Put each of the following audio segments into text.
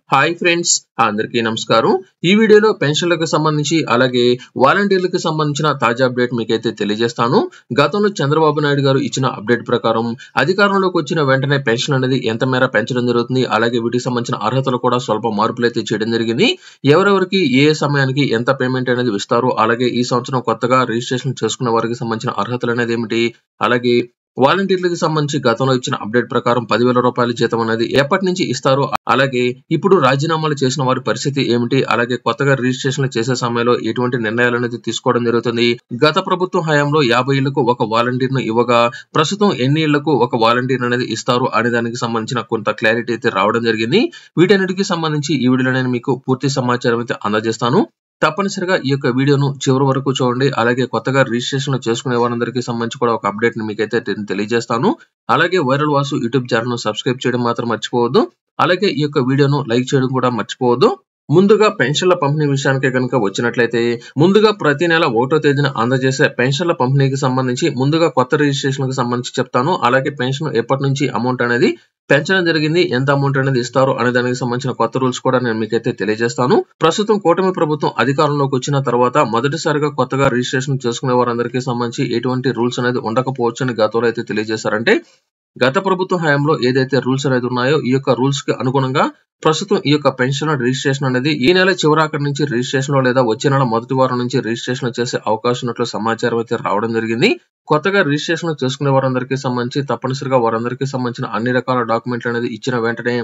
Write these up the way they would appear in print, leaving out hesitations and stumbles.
Hi friends, అందరికీ నమస్కారం. ఈ వీడియోలో పెన్షన్లకు సంబంధించి అలాగే వాలంటీర్లకు సంబంధించిన తాజా అప్డేట్ మీకైతే తెలియజేస్తాను. గతంలో చంద్రబాబు నాయుడు గారు ఇచ్చిన అప్డేట్ ప్రకారం అధికారంలోకి వచ్చిన వెంటనే పెన్షన్ అనేది ఎంత మేర పెంచడం జరుగుతుంది, అలాగే వీటికి సంబంధించిన అర్హతలు కూడా స్వల్ప మార్పులు అయితే చేయడం జరిగింది. ఎవరెవరికి ఏ సమయానికి ఎంత పేమెంట్ అనేది ఇస్తారు, అలాగే ఈ సంవత్సరం కొత్తగా రిజిస్ట్రేషన్ చేసుకున్న వారికి సంబంధించిన అర్హతలు అనేది ఏమిటి, అలాగే వాలంటీర్లకు సంబంధించి గతంలో ఇచ్చిన అప్డేట్ ప్రకారం 10,000 రూపాయల జీతం అనేది ఎప్పటి నుంచి ఇస్తారు, అలాగే ఇప్పుడు రాజీనామాలు చేసిన వారి పరిస్థితి ఏమిటి, అలాగే కొత్తగా రిజిస్ట్రేషన్ చేసే సమయంలో ఎటువంటి నిర్ణయాలు అనేది తీసుకోవడం జరుగుతుంది. గత ప్రభుత్వం హయాంలో 50 ఇళ్లకు ఒక వాలంటీర్ ను ఇవ్వగా ప్రస్తుతం ఎన్ని ఇళ్లకు ఒక వాలంటీర్ అనేది ఇస్తారు అనే దానికి సంబంధించిన కొంత క్లారిటీ అయితే రావడం జరిగింది. వీటన్నిటికీ సంబంధించి ఈ వీడియోలో నేను మీకు పూర్తి సమాచారం అయితే అందజేస్తాను. తప్పనిసరిగా ఈ యొక్క వీడియోను చివరి వరకు చూడండి. అలాగే కొత్తగా రిజిస్ట్రేషన్ చేసుకునే వారందరికీ సంబంధించి కూడా ఒక అప్డేట్ ని మీకైతే తెలియజేస్తాను. అలాగే వైరల్ వాసు యూట్యూబ్ ఛానల్ ను సబ్స్క్రైబ్ చేయడం మాత్రం మర్చిపోవద్దు. అలాగే ఈ యొక్క వీడియోను లైక్ చేయడం కూడా మర్చిపోవద్దు. ముందుగా పెన్షన్ల పంపిణీ విషయానికి కనుక వచ్చినట్లయితే ముందుగా ప్రతి నెల 1వ తేదీన అందజేసే పెన్షన్ల పంపిణీకి సంబంధించి ముందుగా కొత్త రిజిస్ట్రేషన్ కి సంబంధించి చెప్తాను. అలాగే పెన్షన్ ఎప్పటి నుంచి అమౌంట్ అనేది పెంచడం జరిగింది, ఎంత అమౌంట్ అనేది ఇస్తారు అనే దానికి సంబంధించిన కొత్త రూల్స్ కూడా నేను మీకైతే తెలియజేస్తాను. ప్రస్తుతం కూటమి ప్రభుత్వం అధికారంలోకి వచ్చిన తర్వాత మొదటిసారిగా కొత్తగా రిజిస్ట్రేషన్ చేసుకునే వారందరికీ సంబంధించి ఎటువంటి రూల్స్ అనేది ఉండకపోవచ్చు అని గతంలో అయితే తెలియజేశారంటే గత ప్రభుత్వం హయాంలో ఏదైతే రూల్స్ అనేది ఉన్నాయో ఈ యొక్క రూల్స్ కి అనుగుణంగా ప్రస్తుతం ఈ యొక్క పెన్షన్ రిజిస్ట్రేషన్ అనేది ఈ నెల చివరాఖరి నుంచి రిజిస్ట్రేషన్ లో లేదా వచ్చే నెల మొదటి వారం నుంచి రిజిస్ట్రేషన్ చేసే అవకాశం ఉన్నట్లు సమాచారం అయితే రావడం జరిగింది. కొత్తగా రిజిస్ట్రేషన్ చేసుకునే వారందరికీ సంబంధించి తప్పనిసరిగా వారందరికీ సంబంధించిన అన్ని రకాల డాక్యుమెంట్లు అనేది ఇచ్చిన వెంటనే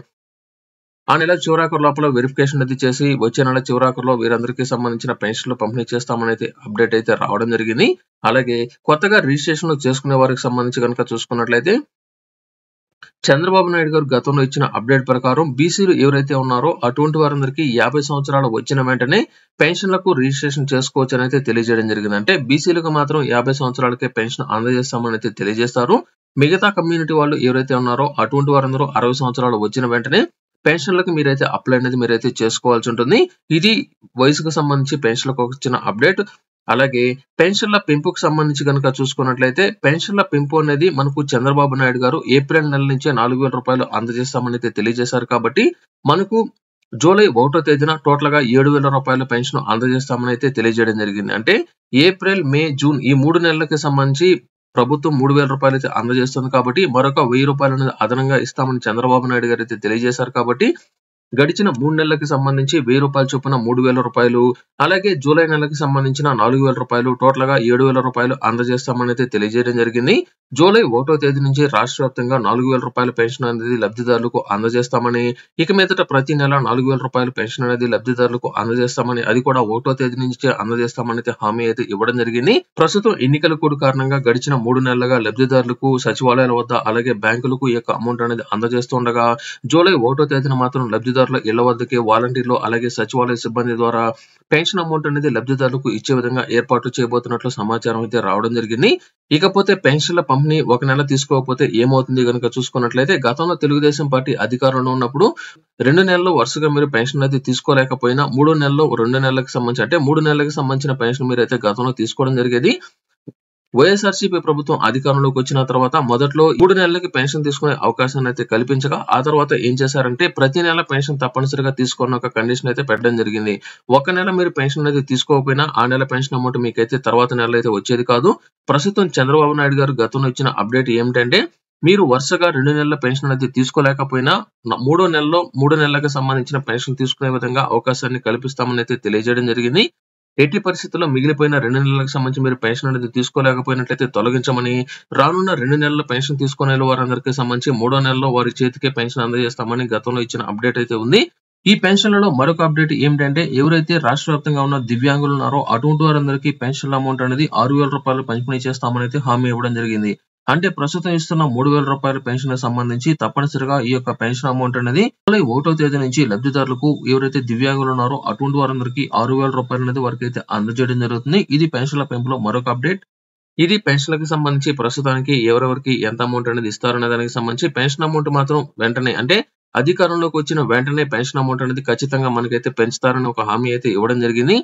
ఆ నెల చివరాఖరు లోపల వెరిఫికేషన్ అనేది చేసి వచ్చే నెల చివరాఖరులో వీరందరికీ సంబంధించిన పెన్షన్లు పంపిణీ చేస్తామని అయితే అప్డేట్ అయితే రావడం జరిగింది. అలాగే కొత్తగా రిజిస్ట్రేషన్ చేసుకునే వారికి సంబంధించి కనుక చూసుకున్నట్లయితే చంద్రబాబు నాయుడు గారు గతంలో ఇచ్చిన అప్డేట్ ప్రకారం బీసీలు ఎవరైతే ఉన్నారో అటువంటి వారందరికీ 50 సంవత్సరాలు వచ్చిన వెంటనే పెన్షన్లకు రిజిస్ట్రేషన్ చేసుకోవచ్చు అని అయితే తెలియజేయడం జరిగింది. అంటే బీసీలకు మాత్రం 50 సంవత్సరాలకే పెన్షన్ అందజేస్తామని అయితే తెలియజేస్తారు. మిగతా కమ్యూనిటీ వాళ్ళు ఎవరైతే ఉన్నారో అటువంటి వారందరూ 60 సంవత్సరాలు వచ్చిన వెంటనే పెన్షన్లకు మీరైతే అప్లై అనేది మీరైతే చేసుకోవాల్సి ఉంటుంది. ఇది వయసుకు సంబంధించి పెన్షన్లకు వచ్చిన అప్డేట్. అలాగే పెన్షన్ల పెంపుకు సంబంధించి కనుక చూసుకున్నట్లయితే పెన్షన్ల పెంపు అనేది మనకు చంద్రబాబు నాయుడు గారు ఏప్రిల్ నెల నుంచే 4,000 రూపాయలు అందజేస్తామని అయితే తెలియజేశారు. కాబట్టి మనకు జూలై 1వ తేదీన టోటల్ గా 7,000 రూపాయల పెన్షన్ అందజేస్తామని అయితే తెలియజేయడం జరిగింది. అంటే ఏప్రిల్, మే, జూన్ ఈ 3 నెలలకి సంబంధించి ప్రభుత్వం 3,000 రూపాయలు అయితే అందజేస్తుంది. కాబట్టి మరొక 1,000 రూపాయలు అనేది అదనంగా ఇస్తామని చంద్రబాబు నాయుడు గారు అయితే తెలియజేశారు. కాబట్టి గడిచిన 3 నెలలకు సంబంధించి 1,000 రూపాయలు చొప్పున 3,000 రూపాయలు, అలాగే జూలై నెలకు సంబంధించిన 4,000 రూపాయలు, టోటల్ గా 7,000 రూపాయలు అందజేస్తామని అయితే తెలియజేయడం జరిగింది. జూలై 1వ తేదీ నుంచి రాష్ట్ర వ్యాప్తంగా 4,000 రూపాయల పెన్షన్ అనేది లబ్ధిదారులకు అందజేస్తామని, ఇక మీదట ప్రతి నెల 4,000 రూపాయల పెన్షన్ అనేది లబ్ధిదారులకు అందజేస్తామని, అది కూడా 1వ తేదీ నుంచి అందజేస్తామని అయితే హామీ అయితే ఇవ్వడం జరిగింది. ప్రస్తుతం ఎన్నికల కోడ్ కారణంగా గడిచిన 3 నెలలుగా లబ్ధిదారులకు సచివాలయాల వద్ద అలాగే బ్యాంకులకు ఈ యొక్క అమౌంట్ అనేది అందజేస్తుండగా జూలై 1వ తేదీన మాత్రం లబ్ధిదారుల ఇళ్ల వద్దకే వాలంటీర్లు అలాగే సచివాలయ సిబ్బంది ద్వారా పెన్షన్ అమౌంట్ అనేది లబ్ధిదారులకు ఇచ్చే విధంగా ఏర్పాట్లు చేయబోతున్నట్లు సమాచారం అయితే రావడం జరిగింది. ఇకపోతే పెన్షన్ల పంపిణీ ఒక నెల తీసుకోకపోతే ఏమవుతుంది కనుక చూసుకున్నట్లయితే గతంలో తెలుగుదేశం పార్టీ అధికారంలో ఉన్నప్పుడు 2 నెలలు వరుసగా మీరు పెన్షన్ అయితే తీసుకోలేకపోయినా 3 నెలల్లో 2 నెలలకు సంబంధించి అంటే 3 నెలలకు సంబంధించిన పెన్షన్ మీరు అయితే గతంలో తీసుకోవడం జరిగేది. వైఎస్ఆర్సీపీ ప్రభుత్వం అధికారంలోకి వచ్చిన తర్వాత మొదట్లో 3 నెలలకి పెన్షన్ తీసుకునే అవకాశాన్ని అయితే కల్పించగా ఆ తర్వాత ఏం చేశారంటే ప్రతి నెల పెన్షన్ తప్పనిసరిగా తీసుకున్న ఒక కండిషన్ అయితే పెట్టడం జరిగింది. ఒక నెల మీరు పెన్షన్ అయితే తీసుకోకపోయినా ఆ నెల పెన్షన్ అమౌంట్ మీకైతే తర్వాత నెల అయితే వచ్చేది కాదు. ప్రస్తుతం చంద్రబాబు నాయుడు గారు గతంలో ఇచ్చిన అప్డేట్ ఏమిటంటే మీరు వరుసగా 2 నెలల పెన్షన్ అయితే తీసుకోలేకపోయినా 3వ నెలలో 3 నెలలకు సంబంధించిన పెన్షన్ తీసుకునే విధంగా అవకాశాన్ని కల్పిస్తామని అయితే తెలియజేయడం జరిగింది. ఎట్టి పరిస్థితుల్లో మిగిలిపోయిన 2 నెలలకు సంబంధించి మీరు పెన్షన్ అనేది తీసుకోలేకపోయినట్లయితే తొలగించమని, రానున్న 2 నెలల పెన్షన్ తీసుకునే వారందరికీ సంబంధించి 3వ నెలలో వారి చేతికే పెన్షన్ అందజేస్తామని గతంలో ఇచ్చిన అప్డేట్ అయితే ఉంది. ఈ పెన్షన్లలో మరొక అప్డేట్ ఏమిటంటే ఎవరైతే రాష్ట్ర వ్యాప్తంగా ఉన్న దివ్యాంగులు ఉన్నారో అటువంటి వారందరికీ పెన్షన్ అమౌంట్ అనేది 6,000 రూపాయలు పంపిణీ చేస్తామని అయితే హామీ ఇవ్వడం జరిగింది. అంటే ప్రస్తుతం ఇస్తున్న 3,000 రూపాయల పెన్షన్ సంబంధించి తప్పనిసరిగా ఈ యొక్క పెన్షన్ అమౌంట్ అనేది జూలై 1వ తేదీ నుంచి లబ్ధిదారులకు ఎవరైతే దివ్యాంగులు ఉన్నారో అటువంటి వారందరికీ 6,000 రూపాయలు అనేది వారికి అయితే అందజేయడం జరుగుతుంది. ఇది పెన్షన్ల పెంపులో మరొక అప్డేట్. ఇది పెన్షన్లకు సంబంధించి ప్రస్తుతానికి ఎవరెవరికి ఎంత అమౌంట్ అనేది ఇస్తారనే దానికి సంబంధించి పెన్షన్ అమౌంట్ మాత్రం వెంటనే అంటే అధికారంలోకి వచ్చిన వెంటనే పెన్షన్ అమౌంట్ అనేది ఖచ్చితంగా మనకైతే పెంచుతారని ఒక హామీ అయితే ఇవ్వడం జరిగింది.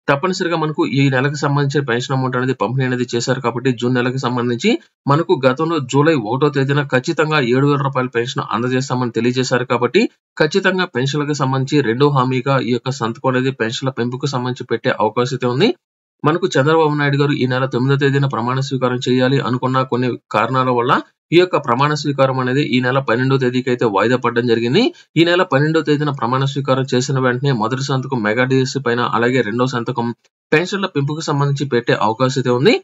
తప్పనిసరిగా మనకు ఈ నెలకు సంబంధించిన పెన్షన్ అమౌంట్ అనేది పంపిణీ అనేది చేశారు కాబట్టి జూన్ నెలకు సంబంధించి మనకు గతంలో జూలై 1వ తేదీన ఖచ్చితంగా 7,000 రూపాయల పెన్షన్ అందజేస్తామని తెలియజేశారు కాబట్టి ఖచ్చితంగా పెన్షన్లకు సంబంధించి రెండో హామీగా ఈ యొక్క సంతకం అనేది పెన్షన్ల పెంపుకు సంబంధించి పెట్టే అవకాశం అయితే ఉంది. మనకు చంద్రబాబు నాయుడు గారు ఈ నెల 9వ తేదీన ప్రమాణ స్వీకారం చేయాలి అనుకున్న కొన్ని కారణాల వల్ల ఈ యొక్క ప్రమాణ స్వీకారం అనేది ఈ నెల 12వ తేదీకి అయితే వాయిదా పడడం జరిగింది. ఈ నెల 12వ తేదీన ప్రమాణ స్వీకారం చేసిన వెంటనే మొదటి సంతకం మెగా డిఎస్సి పైన, అలాగే రెండో సంతకం పెన్షన్ల పెంపుకు సంబంధించి పెట్టే అవకాశం అయితే ఉంది.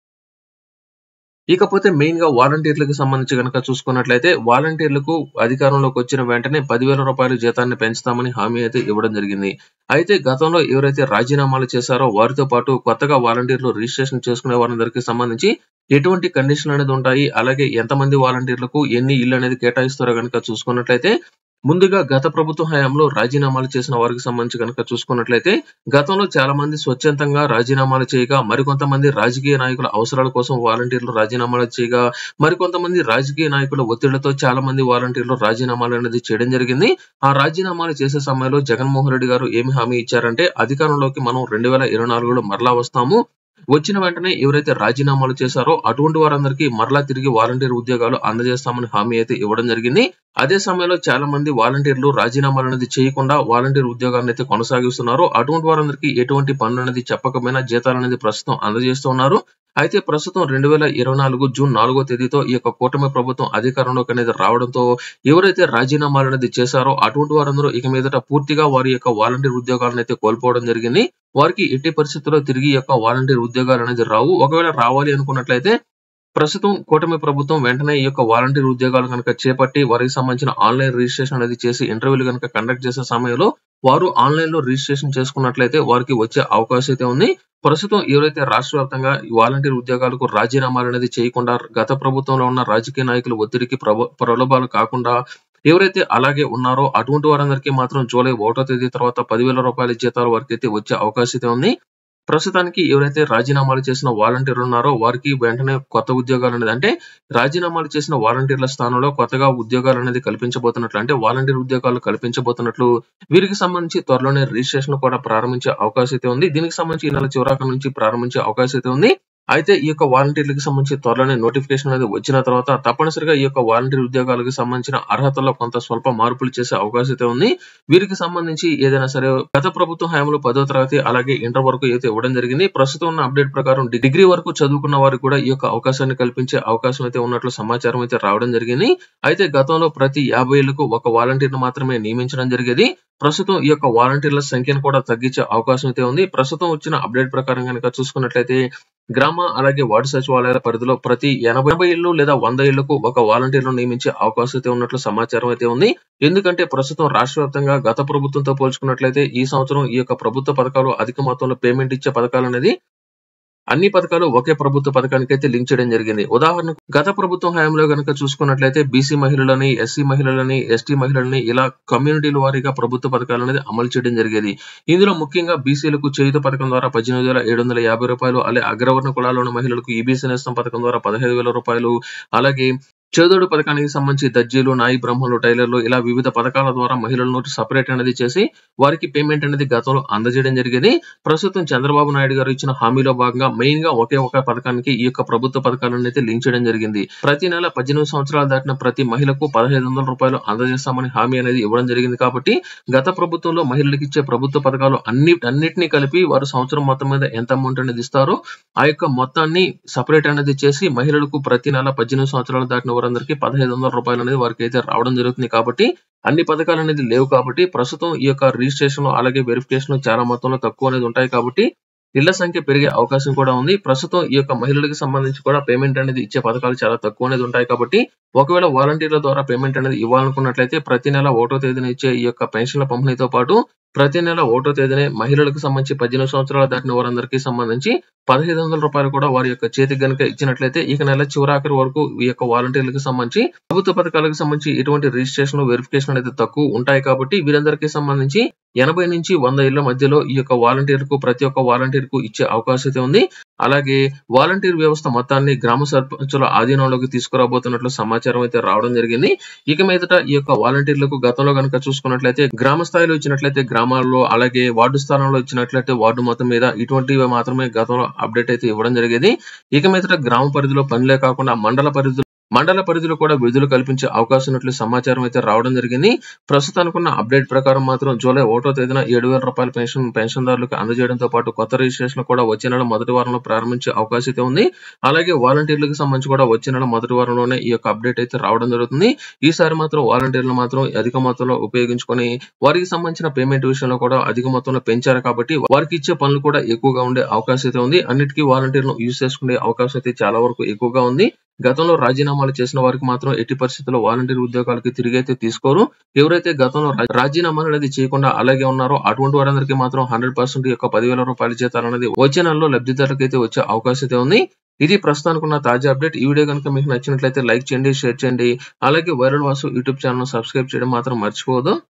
ఇకపోతే మెయిన్ గా వాలంటీర్లకు సంబంధించి గనక చూసుకున్నట్లయితే వాలంటీర్లకు అధికారంలోకి వచ్చిన వెంటనే 10,000 రూపాయల జీతాన్ని పెంచుతామని హామీ అయితే ఇవ్వడం జరిగింది. అయితే గతంలో ఎవరైతే రాజీనామాలు చేశారో వారితో పాటు కొత్తగా వాలంటీర్లు రిజిస్ట్రేషన్ చేసుకునే వారందరికీ సంబంధించి ఎటువంటి కండిషన్లు అనేది ఉంటాయి, అలాగే ఎంతమంది వాలంటీర్లకు ఎన్ని ఇళ్ళు అనేది కేటాయిస్తారో గనక చూసుకున్నట్లయితే ముందుగా గత ప్రభుత్వ హయాంలో రాజీనామాలు చేసిన వారికి సంబంధించి కనుక చూసుకున్నట్లయితే గతంలో చాలా మంది స్వచ్ఛందంగా రాజీనామాలు చేయగా, మరికొంతమంది రాజకీయ నాయకుల అవసరాల కోసం వాలంటీర్లు రాజీనామాలు చేయగా, మరికొంతమంది రాజకీయ నాయకుల ఒత్తిళ్లతో చాలా మంది వాలంటీర్లు రాజీనామాలు అనేది చేయడం జరిగింది. ఆ రాజీనామాలు చేసే సమయంలో జగన్మోహన్ రెడ్డి గారు ఏమి హామీ ఇచ్చారంటే అధికారంలోకి మనం 2024లో మరలా వస్తాము, వచ్చిన వెంటనే ఎవరైతే రాజీనామాలు చేశారో అటువంటి వారందరికీ మరలా తిరిగి వాలంటీర్ ఉద్యోగాలు అందజేస్తామని హామీ అయితే ఇవ్వడం జరిగింది. అదే సమయంలో చాలా మంది వాలంటీర్లు రాజీనామాలు అనేది చేయకుండా వాలంటీర్ ఉద్యోగాలను అయితే కొనసాగిస్తున్నారు. అటువంటి వారందరికీ ఎటువంటి పనులు అనేది చెప్పకపోయినా జీతాలు అనేది ప్రస్తుతం అందజేస్తున్నారు. అయితే ప్రస్తుతం 2024 జూన్ 4వ తేదీతో ఈ యొక్క కూటమి ప్రభుత్వం అధికారంలోకి అనేది రావడంతో ఎవరైతే రాజీనామాలు అనేది చేశారో అటువంటి వారందరూ ఇక మీదట పూర్తిగా వారి యొక్క వాలంటీర్ ఉద్యోగాలను అయితే కోల్పోవడం జరిగింది. వారికి ఎట్టి పరిస్థితుల్లో తిరిగి ఈ యొక్క వాలంటీర్ ఉద్యోగాలు అనేది రావు. ఒకవేళ రావాలి అనుకున్నట్లయితే ప్రస్తుతం కూటమి ప్రభుత్వం వెంటనే ఈ యొక్క వాలంటీర్ ఉద్యోగాలు కనుక చేపట్టి వారికి సంబంధించిన ఆన్లైన్ రిజిస్ట్రేషన్ అనేది చేసి ఇంటర్వ్యూలు కనుక కండక్ట్ చేసే సమయంలో వారు ఆన్లైన్ లో రిజిస్ట్రేషన్ చేసుకున్నట్లయితే వారికి వచ్చే అవకాశం అయితే ఉంది. ప్రస్తుతం ఎవరైతే రాష్ట్ర వ్యాప్తంగా వాలంటీర్ ఉద్యోగాలకు రాజీనామాలు అనేది చేయకుండా గత ప్రభుత్వంలో ఉన్న రాజకీయ నాయకుల ఒత్తిడికి ప్రలోభాలు కాకుండా ఎవరైతే అలాగే ఉన్నారో అటువంటి వారందరికీ మాత్రం జూలై 1వ తేదీ తర్వాత 10,000 రూపాయల జీతాలు వారికి అయితే వచ్చే అవకాశం అయితే ఉంది. ప్రస్తుతానికి ఎవరైతే రాజీనామాలు చేసిన వాలంటీర్లు ఉన్నారో వారికి వెంటనే కొత్త ఉద్యోగాలు అనేది అంటే రాజీనామాలు చేసిన వాలంటీర్ల స్థానంలో కొత్తగా ఉద్యోగాలు అనేది కల్పించబోతున్నట్లు, అంటే వాలంటీర్ ఉద్యోగాలు కల్పించబోతున్నట్లు వీరికి సంబంధించి త్వరలోనే రిజిస్ట్రేషన్ కూడా ప్రారంభించే అవకాశం అయితే ఉంది. దీనికి సంబంధించి ఈ నెల చివరాక నుంచి ప్రారంభించే అవకాశం అయితే ఉంది. అయితే ఈ యొక్క వాలంటీర్లకు సంబంధించి త్వరలోనే నోటిఫికేషన్ అనేది వచ్చిన తర్వాత తప్పనిసరిగా ఈ యొక్క వాలంటీర్ ఉద్యోగాలకు సంబంధించిన అర్హతల్లో కొంత స్వల్ప మార్పులు చేసే అవకాశం అయితే ఉంది. వీరికి సంబంధించి ఏదైనా సరే గత ప్రభుత్వ హయాంలో 10వ తరగతి అలాగే ఇంటర్ వరకు అయితే ఇవ్వడం జరిగింది. ప్రస్తుతం ఉన్న అప్డేట్ ప్రకారం డిగ్రీ వరకు చదువుకున్న వారికి కూడా ఈ యొక్క అవకాశాన్ని కల్పించే అవకాశం అయితే ఉన్నట్లు సమాచారం అయితే రావడం జరిగింది. అయితే గతంలో ప్రతి 50 ఏళ్లకు ఒక వాలంటీర్ను మాత్రమే నియమించడం జరిగేది. ప్రస్తుతం ఈ యొక్క వాలంటీర్ల సంఖ్యను కూడా తగ్గించే అవకాశం అయితే ఉంది. ప్రస్తుతం వచ్చిన అప్డేట్ ప్రకారం కనుక చూసుకున్నట్లయితే గ్రామ అలాగే వార్డు సచివాలయాల పరిధిలో ప్రతి 80 ఇళ్లు లేదా 100 ఇళ్లకు ఒక వాలంటీర్ను నియమించే అవకాశం అయితే ఉన్నట్లు సమాచారం అయితే ఉంది. ఎందుకంటే ప్రస్తుతం రాష్ట్ర వ్యాప్తంగా గత ప్రభుత్వంతో పోల్చుకున్నట్లయితే ఈ సంవత్సరం ఈ యొక్క ప్రభుత్వ పథకాలు అధిక మొత్తంలో పేమెంట్ ఇచ్చే పథకాలు అనేది అన్ని పథకాలు ఒకే ప్రభుత్వ పథకానికి అయితే లింక్ చేయడం జరిగింది. ఉదాహరణకు గత ప్రభుత్వం హయాంలో గనక చూసుకున్నట్లయితే బీసీ మహిళలని, ఎస్సీ మహిళలని, ఎస్టీ మహిళలని ఇలా కమ్యూనిటీల వారీగా ప్రభుత్వ పథకాలు అనేది అమలు చేయడం జరిగేది. ఇందులో ముఖ్యంగా బీసీలకు చేయూత పథకం ద్వారా 18,750 రూపాయలు, అలాగే అగ్రవర్ణ కులాల్లో ఉన్న మహిళలకు ఈబీసీ నేస్తం పథకం ద్వారా 15,000 రూపాయలు, అలాగే చేదోడు పథకానికి సంబంధించి దర్జీలు, నాయి బ్రహ్మలు, టైలర్లు ఇలా వివిధ పథకాల ద్వారా మహిళలను సపరేట్ అనేది చేసి వారికి పేమెంట్ అనేది గతంలో అందజేయడం జరిగేది. ప్రస్తుతం చంద్రబాబు నాయుడు గారు ఇచ్చిన హామీలో భాగంగా మెయిన్ గా ఒకే ఒక పథకానికి ఈ యొక్క ప్రభుత్వ పథకాలను అయితే లింక్ చేయడం జరిగింది. ప్రతి నెల 18 సంవత్సరాలు దాటిన ప్రతి మహిళకు 1,500 రూపాయలు అందజేస్తామని హామీ అనేది ఇవ్వడం జరిగింది. కాబట్టి గత ప్రభుత్వంలో మహిళలకు ఇచ్చే ప్రభుత్వ పథకాలు అన్నిటినీ కలిపి వారు సంవత్సరం మొత్తం మీద ఎంత అమౌంట్ అనేది ఇస్తారో ఆ యొక్క మొత్తాన్ని సపరేట్ అనేది చేసి మహిళలకు ప్రతి నెల 18 సంవత్సరాలు దాటిన వారందరికీ 1,500 రూపాయలు అనేది వారికి అయితే రావడం జరుగుతుంది. కాబట్టి అన్ని పథకాలు అనేది లేవు కాబట్టి ప్రస్తుతం ఈ యొక్క రిజిస్ట్రేషన్ అలాగే వెరిఫికేషన్ చాలా మొత్తంలో తక్కువ అనేది ఉంటాయి. కాబట్టి ఇళ్ల సంఖ్య పెరిగే అవకాశం కూడా ఉంది. ప్రస్తుతం ఈ యొక్క మహిళలకు సంబంధించి కూడా పేమెంట్ అనేది ఇచ్చే పథకాలు చాలా తక్కువ అనేది ఉంటాయి. కాబట్టి ఒకవేళ వాలంటీర్ల ద్వారా పేమెంట్ అనేది ఇవ్వాలనుకున్నట్లయితే ప్రతి నెల 1వ తేదీన ఇచ్చే ఈ యొక్క పెన్షన్ల పంపిణీతో పాటు ప్రతి నెల 1వ తేదీనే మహిళలకు సంబంధించి 18 సంవత్సరాలు దాటిన వారందరికీ సంబంధించి 1,500 రూపాయలు కూడా వారి యొక్క చేతికి గనుక ఇచ్చినట్లయితే ఇక నెల చివరాఖరి వరకు ఈ యొక్క వాలంటీర్లకు సంబంధించి ప్రభుత్వ పథకాలకు సంబంధించి ఎటువంటి రిజిస్ట్రేషన్ వెరిఫికేషన్ అనేది తక్కువ ఉంటాయి. కాబట్టి వీరందరికీ సంబంధించి 80 నుంచి 100 ఇళ్ల మధ్యలో ఈ యొక్క వాలంటీర్కు ప్రతి ఒక్క వాలంటీర్కు ఇచ్చే అవకాశం అయితే ఉంది. అలాగే వాలంటీర్ వ్యవస్థ మొత్తాన్ని గ్రామ సర్పంచుల ఆధీనంలోకి తీసుకురాబోతున్నట్లు సమాచారం అయితే రావడం జరిగింది. ఇక మీదట ఈ యొక్క వాలంటీర్లకు గతంలో కనుక చూసుకున్నట్లయితే గ్రామ స్థాయిలో ఇచ్చినట్లయితే గ్రామ గ్రామాల్లో అలాగే వార్డు స్థానంలో ఇచ్చినట్లయితే వార్డు మొత్తం మీద ఇటువంటివి మాత్రమే గతంలో అప్డేట్ అయితే ఇవ్వడం జరిగేది. ఇక మీదట గ్రామ పరిధిలో పనులే కాకుండా మండల పరిధిలో కూడా విడుదల కల్పించే అవకాశం ఉన్నట్లు సమాచారం అయితే రావడం జరిగింది. ప్రస్తుతానికి ఉన్న అప్డేట్ ప్రకారం మాత్రం జూలై 1వ తేదీన 7,000 రూపాయల పెన్షన్దారులకు అందజేయడంతో పాటు కొత్త రిజిస్ట్రేషన్ కూడా వచ్చే నెల మొదటి వారంలో ప్రారంభించే అవకాశం అయితే ఉంది. అలాగే వాలంటీర్లకు సంబంధించి కూడా వచ్చే నెల మొదటి వారంలోనే ఈ యొక్క అప్డేట్ అయితే రావడం జరుగుతుంది. ఈసారి మాత్రం వాలంటీర్లు మాత్రం అధిక మొత్తంలో ఉపయోగించుకొని వారికి సంబంధించిన పేమెంట్ విషయంలో కూడా అధిక మొత్తంలో పెంచారు కాబట్టి వారికి ఇచ్చే పనులు కూడా ఎక్కువగా ఉండే అవకాశం అయితే ఉంది. అన్నిటికీ వాలంటీర్లు యూజ్ చేసుకునే అవకాశం అయితే చాలా వరకు ఎక్కువగా ఉంది. గతంలో రాజీనామాలు చేసిన వారికి మాత్రం ఎట్టి పరిస్థితుల్లో వాలంటీర్ ఉద్యోగాలకి తిరిగి అయితే తీసుకోరు. ఎవరైతే గతంలో రాజీనామాలు అనేది చేయకుండా అలాగే ఉన్నారో అటువంటి వారందరికీ మాత్రం 100% యొక్క 10,000 రూపాయల జీతాలు అనేది వచ్చే నెలలో లబ్ధిదారులకు అయితే వచ్చే అవకాశం అయితే ఉంది. ఇది ప్రస్తుతానికి ఉన్న తాజా అప్డేట్. ఈ వీడియో కనుక మీకు నచ్చినట్లయితే లైక్ చేయండి, షేర్ చేయండి. అలాగే viral Vasu YouTube channel subscribe చేయడం మాత్రం మర్చిపోవద్దు.